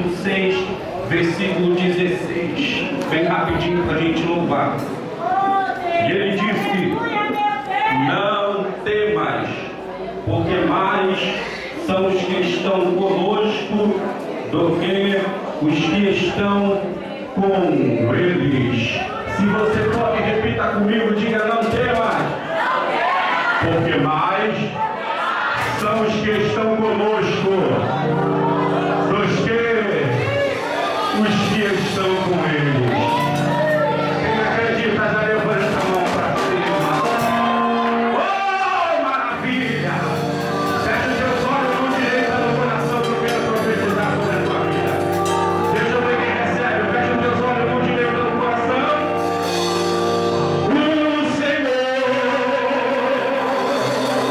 capítulo 6, versículo 16. Bem rapidinho para a gente louvar. E ele disse: não temais, porque mais são os que estão conosco do que os que estão com eles. Se você pode, repita comigo, diga: não temas, porque mais são os que estão conosco dos que os que estão com eles. Quem acredita, já levanta a mão para cima. Oh, maravilha! Feche os seus olhos, mão direita no coração, que eu quero profetizar sobre a tua vida. Deixa eu ver quem recebe. Feche os teus olhos, mão direita no coração. O Senhor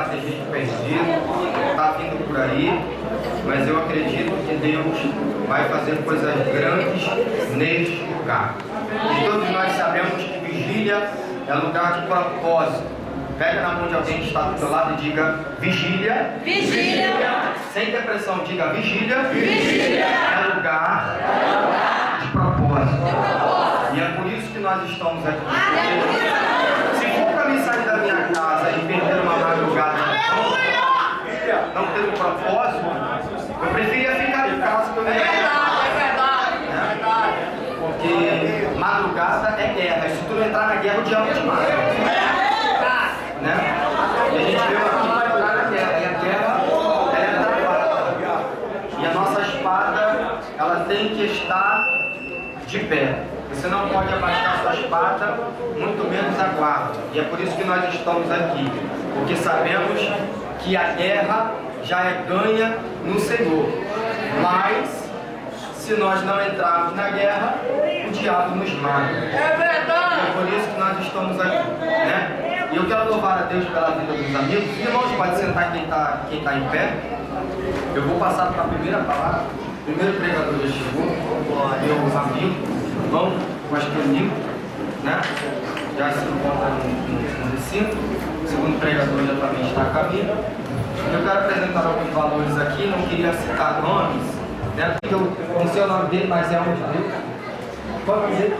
lugar tem gente perdida, está vindo por aí, mas eu acredito que Deus vai fazer coisas grandes neste lugar. E todos nós sabemos que vigília é lugar de propósito. Pega na mão de alguém que está do teu lado e diga: vigília. Vigília. Sem depressão, diga: vigília. Vigília. É lugar de propósito. E é por isso que nós estamos aqui. Se for para mim sair da minha casa e perder uma madrugada, não ter um propósito, eu preferia ficar em casa. É verdade. Porque madrugada é guerra. E se tu não entrar na guerra, o diabo te mata. Né? E a gente veio aqui para entrar na guerra. E a guerra, ela é travada. E a nossa espada, ela tem que estar de pé. Você não pode abaixar sua espada, muito menos a guarda. E é por isso que nós estamos aqui. Porque sabemos que a guerra já é ganha no Senhor. Mas, se nós não entrarmos na guerra, o diabo nos mata. É verdade. É por isso que nós estamos aqui, né? E eu quero louvar a Deus pela vida dos amigos. Irmãos, pode sentar quem tá em pé. Eu vou passar para a primeira palavra. O primeiro pregador já chegou, meu amigo, irmão, pastor Nilo, né? Já se encontra no recinto. O segundo pregador já também está a caminho. Eu quero apresentar alguns valores aqui, não queria citar nomes, né? Porque eu não sei o nome dele, mas é um de Deus. Qual é o nome dele?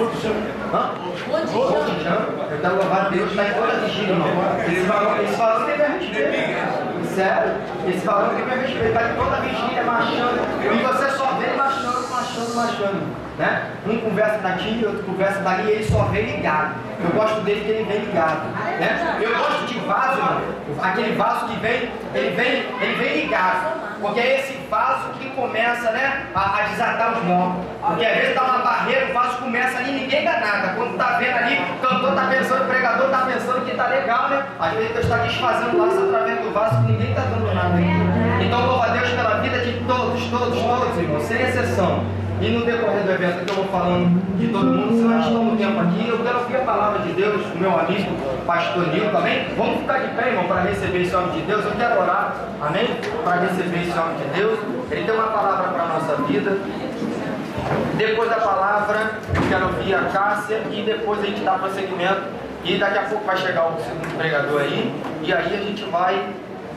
Eu quero louvar a Deus, está em toda a vigília, irmão. Esse valor tem minha respeito. Sério? Esse valor tem minha respeito. Está em toda a vigília, marchando. E você só vê marchando. Né? Um conversa daqui, outro conversa dali, e ele só vem ligado. Eu gosto dele que ele vem ligado. Né? Eu gosto de vaso, irmão. Aquele vaso que vem, ele vem ligado. Porque é esse vaso que começa, né, a desatar os novos. Porque às vezes dá uma barreira, o vaso começa ali e ninguém dá nada. Quando tá vendo ali, o cantor tá pensando, o pregador tá pensando que tá legal, né? Às vezes Deus está desfazendo o laço através do vaso que ninguém tá dando nada aqui. Então louva a Deus pela vida de todos, irmãos, sem exceção. E no decorrer do evento que eu vou falando de todo mundo, se nós estamos no tempo aqui, eu quero ouvir a palavra de Deus, o meu amigo, pastor Nilo, também. Vamos ficar de pé, irmão, para receber esse homem de Deus. Eu quero orar, amém? Para receber esse homem de Deus. Ele tem uma palavra para a nossa vida. Depois da palavra, eu quero ouvir a Cássia e depois a gente dá prosseguimento. E daqui a pouco vai chegar o segundo pregador aí. E aí a gente vai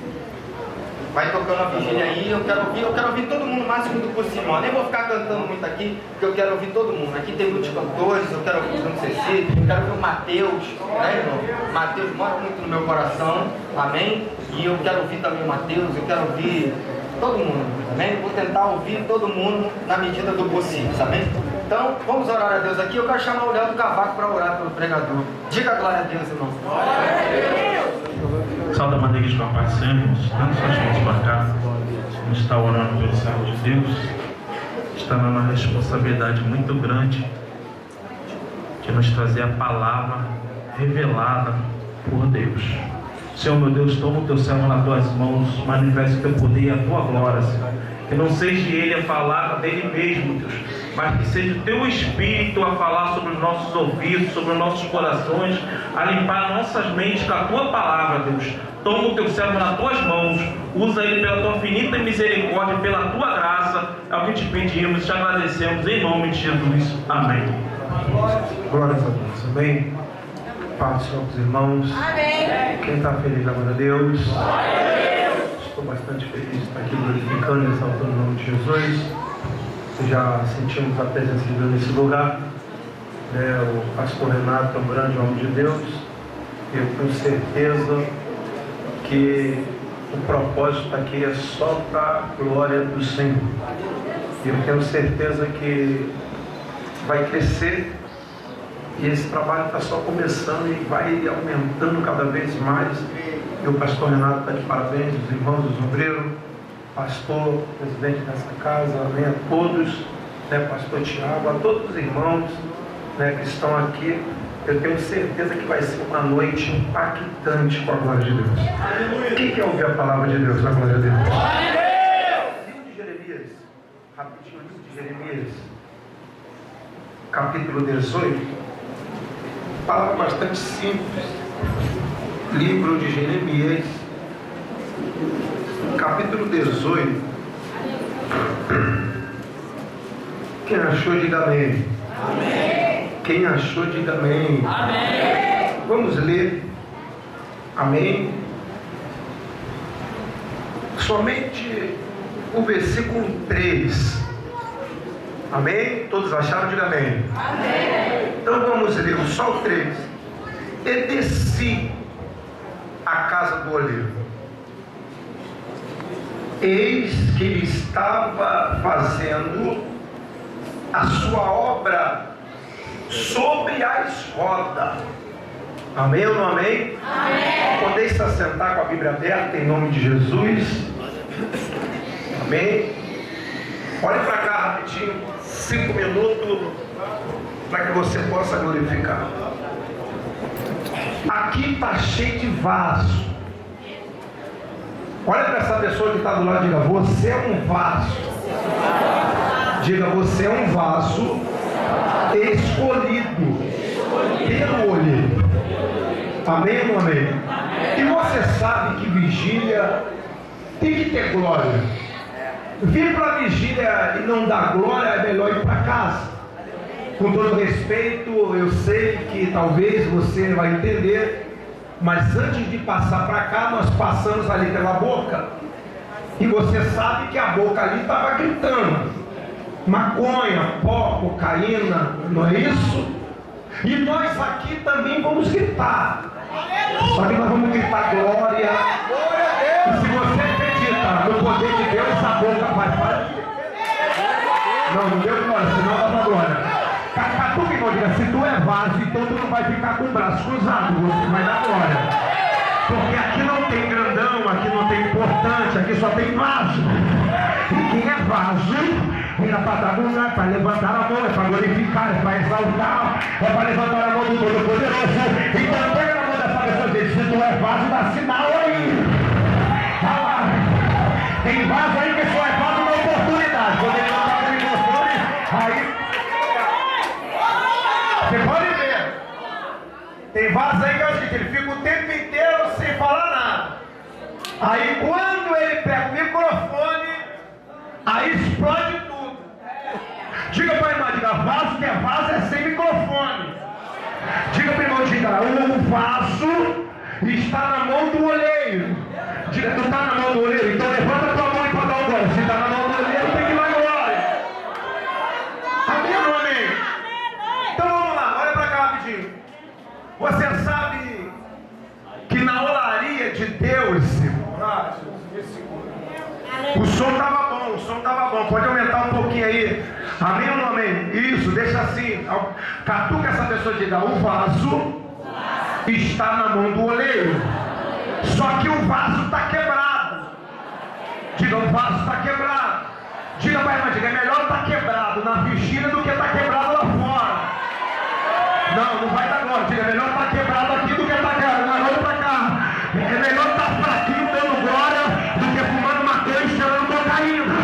tocando a vigília aí. Eu quero ouvir todo mundo o máximo do possível. Eu nem vou ficar cantando muito aqui, porque eu quero ouvir todo mundo. Aqui tem muitos cantores, eu quero ouvir o Bruno Cecílio, eu quero ouvir o Mateus, né, irmão? Mateus mora muito no meu coração, amém? E eu quero ouvir também o Mateus, eu quero ouvir todo mundo, amém? Vou tentar ouvir todo mundo na medida do possível, amém? Então, vamos orar a Deus aqui. Eu quero chamar o Léo do Cavaco para orar pelo pregador. Diga glória a Deus, irmão. Glória a Deus. Salve a maneira de papai sempre, dando suas mãos para cá, como está orando pelo servo de Deus, está numa responsabilidade muito grande de nos trazer a palavra revelada por Deus. Senhor meu Deus, toma o teu servo nas tuas mãos, manifesta o teu poder e a tua glória, Senhor. Que não seja ele a falar dele mesmo, Deus, mas que seja o teu Espírito a falar sobre os nossos ouvidos, sobre os nossos corações, a limpar nossas mentes com a tua palavra, Deus. Toma o teu servo nas tuas mãos, usa ele pela tua infinita misericórdia, pela tua graça. É o que te pedimos e te agradecemos em nome de Jesus. Amém. Glórias a Deus. Amém. Paz do Senhor com os irmãos. Amém. Quem está feliz, glória a Deus. Estou bastante feliz de estar aqui glorificando e exaltando o nome de Jesus. Já sentimos a presença de Deus nesse lugar. O pastor Renato é um grande homem de Deus. Eu tenho certeza que o propósito aqui é só para a glória do Senhor. E eu tenho certeza que vai crescer. E esse trabalho está só começando e vai aumentando cada vez mais. E o pastor Renato está de parabéns, os irmãos, os obreiros, pastor, presidente dessa casa, amém, a todos, né, pastor Tiago, a todos os irmãos, né, que estão aqui. Eu tenho certeza que vai ser uma noite impactante com a glória de Deus. Quem quer ouvir a palavra de Deus na glória de Deus? Livro de Jeremias, rapidinho, livro de Jeremias, capítulo 18, palavra bastante simples. Livro de Jeremias, capítulo 18. Quem achou, diga amém. Amém. Quem achou, diga amém. Amém. Vamos ler. Amém. Somente o versículo 3. Amém? Todos acharam? Diga amém. Amém. Então vamos ler só o 3. E desci à casa do oleiro. Eis que ele estava fazendo a sua obra sobre as rodas. Amém ou não amém? Amém. Podeis se assentar com a Bíblia aberta em nome de Jesus. Amém. Olhe para cá rapidinho, 5 minutos, para que você possa glorificar. Aqui está cheio de vaso. Olha para essa pessoa que está do lado e diga: você é um vaso. Diga: você é um vaso escolhido pelo olheiro. Amém ou não amém? E você sabe que vigília tem que ter glória. Vir para a vigília e não dar glória é melhor ir para casa. Com todo respeito, eu sei que talvez você vai entender, mas antes de passar para cá, nós passamos ali pela boca. E você sabe que a boca ali estava gritando: maconha, pó, cocaína, não é isso? E nós aqui também vamos gritar. Só que nós vamos gritar glória. E se você acredita no poder de Deus, a boca vai falir. Não deu glória, senão dá pra glória. Catuca, irmão, diga: se tu é vaso, então tu não vai ficar com o braço cruzado, você vai dar glória. Porque aqui não tem grandão, aqui não tem importante, aqui só tem vaso. E quem é vaso, vira para dar glória, é para levantar a mão, é para glorificar, é para exaltar, é para levantar a mão do Todo-Poderoso. Então pega na mão dessa pessoa e diz: se tu é vaso, dá sinal aí. Tá lá. Tem vaso aí que só é vaso na oportunidade. Quando ele levantar o microfone, aí você pode ver. Tem vaso aí que é o seguinte: ele fica o tempo inteiro sem falar nada. Aí quando ele pega o microfone, aí explode tudo. Diga para a irmã, diga: vaso que é vaso é sem microfone. Diga para o irmão, diga: o vaso está na mão do oleiro. Diga: tu está na mão do oleiro, então levanta a tua mão e para dar o glória. Se está na mão do oleiro, tem que dar glória. Amém ou não amém? Então vamos lá, olha para cá rapidinho. Você sabe que na olaria de Deus, o som estava bom, pode aumentar um pouquinho aí. Amém ou não amém? Isso, deixa assim. Catuca essa pessoa e diga: o vaso está na mão do oleiro. Só que o vaso está quebrado. Diga: o vaso está quebrado. Diga para a irmã, diga: é melhor estar quebrado na vigília do que estar quebrado lá fora. Não vai dar glória. Diga: é melhor estar quebrado aqui do que estar quebrado. Não, olha para cá. É melhor estar fraquinho dando glória do que fumando maconha e cheirando cocaína.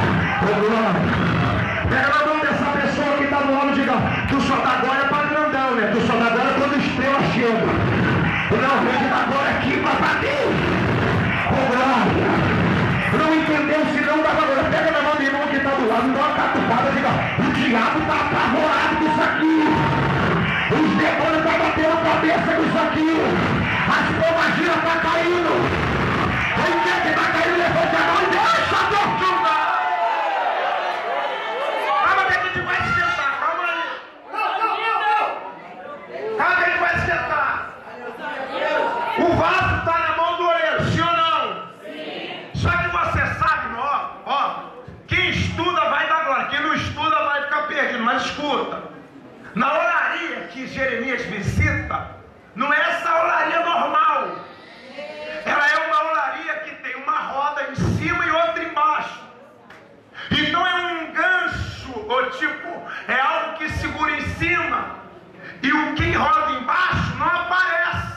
Pega na mão dessa pessoa que está no lado e diga: tu só dá glória para grandão, né? Tu só dá glória quando a estrela chega. Não, vem de dar glória aqui para Deus. Glória. Não entendeu, se não dá glória. Pega na mão do irmão que está do lado, dá uma catucada e diga: o diabo está apavorado com isso aqui. Os demônios estão batendo a cabeça com isso aqui. As pomagiras estão caindo. Quem quer que está caindo, levante a mão e deixa a tortura. Calma que a gente vai esquentar, calma aí. Calma que a gente vai esquentar. O vaso está na mão do oleiro, sim ou não? Sim. Só que você sabe, ó, quem estuda vai dar glória, quem não estuda vai ficar perdido, mas escuta. Na olaria que Jeremias visita, não é essa olaria normal. Ela é uma olaria que tem uma roda em cima e outra embaixo. Então é um gancho, ou tipo, é algo que segura em cima. E o que roda embaixo não aparece.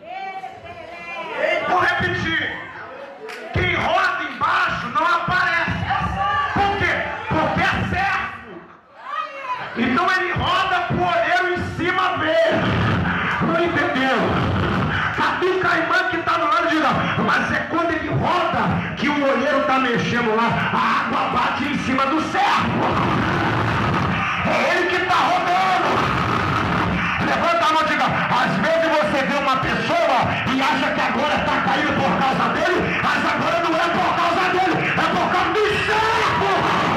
Vou repetir. Quem roda embaixo não aparece. Por quê? Porque é servo. Então ele roda pro olheiro em cima ver. Não entendeu? Catuca a irmã que está do lado e diga: mas é quando ele roda que o olheiro está mexendo lá, a água bate em cima do servo. É ele que está rodando. Levanta a mão e diga, às vezes você vê uma pessoa e acha que agora está caindo por causa dele, mas agora não é por causa dele, é por causa do servo.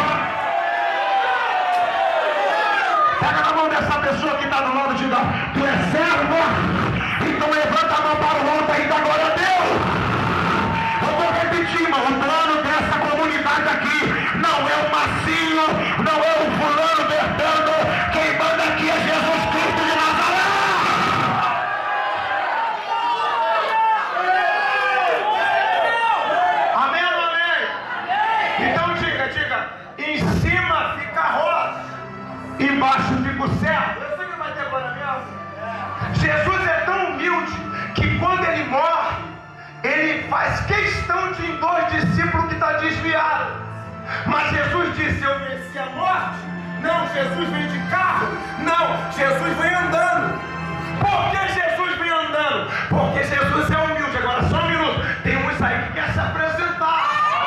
Pega na mão dessa pessoa que está do lado e diga, tu é servo? Então levanta a mão para o alto e dá glória a Deus. Eu vou repetir, irmão, o plano dessa comunidade aqui não é o Massinho, não é o fulano Bertando, quem manda aqui é Jesus Cristo de Nazaré. Amém ou amém? Então diga, em cima fica a rosa, embaixo fica o céu. Eu sei que vai ter agora mesmo. Jesus é tão humilde que quando ele morre, ele faz questão de ir 2 discípulos que está desviado. Mas Jesus disse, eu venci a morte. Não, Jesus veio de carro. Não, Jesus veio andando. Por que Jesus veio andando? Porque Jesus é humilde. Agora só um minuto, tem uns aí que quer se apresentar.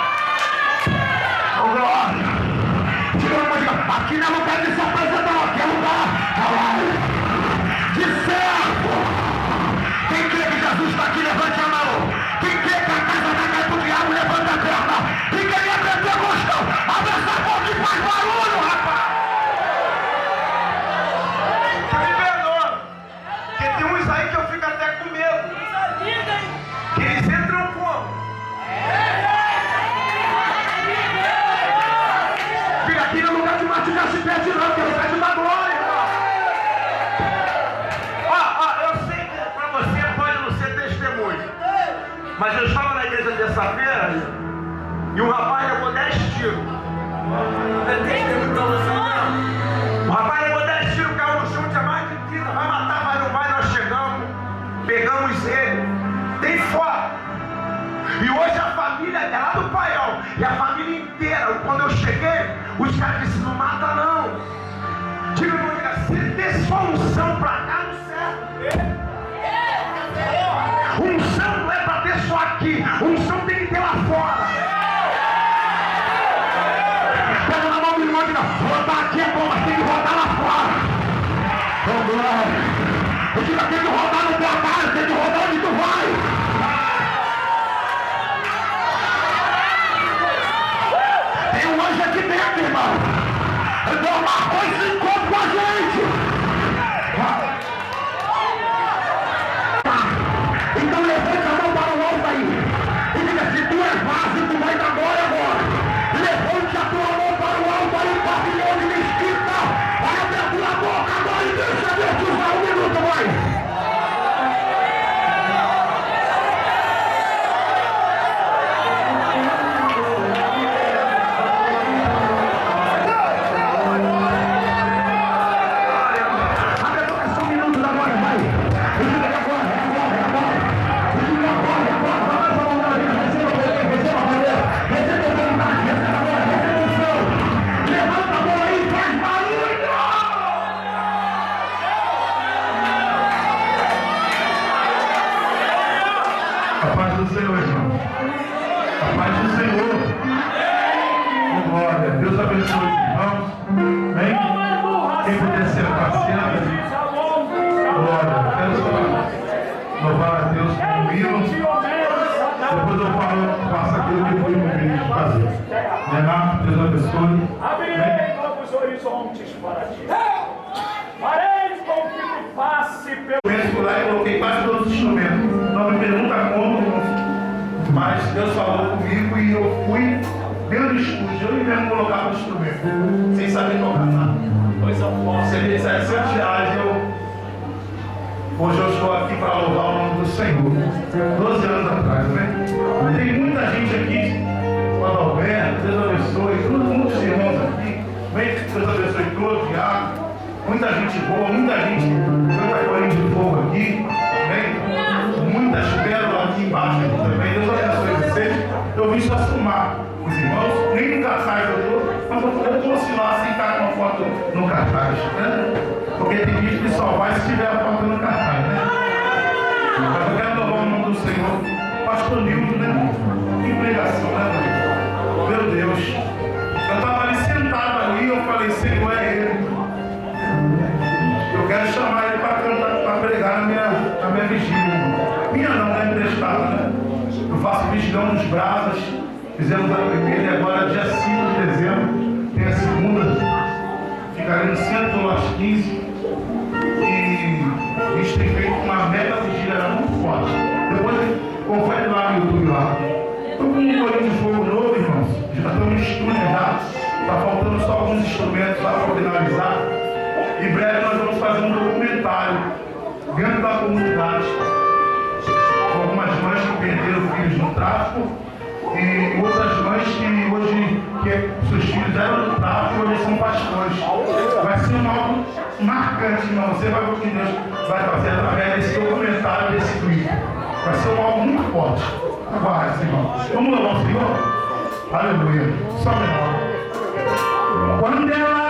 Oh, glória. Aqui não é lugar de se apresentar, aqui é lugar de servo. Quem crê que Jesus está aqui, levante a mão. Quem crê que a casa vai cair pro diabo, levanta a perna. E quem é pentecostal, abre essa boca e faz barulho, rapaz. Me perdoa, porque tem uns aí que eu fico até com medo. Que eles entram como? Fica aqui no lugar de machucar se perde não, que é lugar de dar glória. Eu sei que para você pode não ser testemunho, mas eu estava na igreja terça-feira e um rapaz levou 10 tiros. É testemunho para você não? O rapaz levou 10 tiros, caiu no chão, tinha mais de 30, vai matar, mas não vai, nós chegamos, pegamos ele, tem foto. E hoje a família é lá do Paiol, e a família inteira, quando eu cheguei, os caras disseram, não mata não. Diga, se der só unção pra cá, não serve. Unção não é pra ter só aqui, unção tem que ter lá fora. Pega na mão do irmão e diga, rodar aqui é bom, mas tem que rodar lá fora. Oh, glória. Eu digo, tem que rodar no trabalho, tem que rodar onde tu vai. Tem um anjo aqui dentro, irmão. Deus marcou esse encontro com a gente. Então levante a mão para o alto aí. E diga, se tu é vaso, tu vai dar glória agora. Levante a tua mão para o alto aí, pavilhão de mesquita. Abre a tua boca agora e deixa Deus te usar 1 minuto, vai. Deus abençoe os irmãos. Amém? Quem puder ser paciente. Glória. Quero só louvar a Deus com o hino. Depois eu falo, faço aquilo que foi convite de fazer. Renato, Deus abençoe. Abrirei novos horizontes para ti. Farei com que tu passe pelo. Eu fui lá e coloquei quase todos os instrumentos. Não me pergunta como, mas Deus falou comigo e eu fui. Deu no estúdio, eu mesmo colocava o instrumento, sem saber tocar nada. Você me disse R$7, hoje eu estou aqui para louvar o nome do Senhor. 12 anos atrás, né? Tem muita gente aqui, o Adalberto, Deus abençoe, muitos irmãos aqui, Deus abençoe todos, Tiago, muita gente boa, muita gente, muita corrente de fogo aqui, muitas pérolas aqui embaixo aqui também, Deus abençoe vocês. Eu vim só filmar os irmãos, nem no cartaz eu estou, mas eu posso ir lá sem estar com uma foto no cartaz, né? Porque tem gente que só vai se tiver a foto no cartaz, né? Mas eu quero louvar o nome do Senhor, pastor Nildo, né? Que pregação, né? Multidão dos Brasas, fizemos a primeira e agora dia 5 de dezembro tem a segunda. Ficaremos no centro do Lote 15 e a gente tem feito uma mega vigília muito forte. Depois, confere lá no YouTube lá. Estou com um bolinho de fogo novo, irmãos. Já estamos no estúdio já. Está faltando só alguns instrumentos lá para finalizar. Em breve nós vamos fazer um documentário dentro da comunidade com algumas mães que perderam filhos no tráfico e outras mães que hoje seus filhos eram do tráfico e hoje são pastores. Vai ser um algo marcante, irmão. Você vai ver o que Deus vai fazer através desse documentário, desse clipe. Vai ser um algo muito forte. Aguarde, irmão. Vamos louvar o Senhor? Aleluia. Só menor. Quando ela